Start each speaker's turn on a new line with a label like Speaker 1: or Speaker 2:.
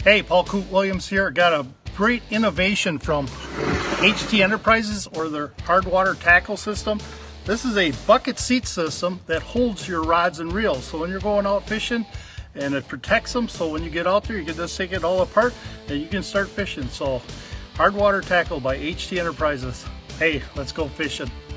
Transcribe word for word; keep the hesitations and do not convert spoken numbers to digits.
Speaker 1: Hey, Paul Coot Williams here. Got a great innovation from H T Enterprises or their Hardwater tackle system. This is a bucket seat system that holds your rods and reels. So when you're going out fishing, and it protects them, so when you get out there, you can just take it all apart and you can start fishing. So Hardwater tackle by H T Enterprises. Hey, let's go fishing.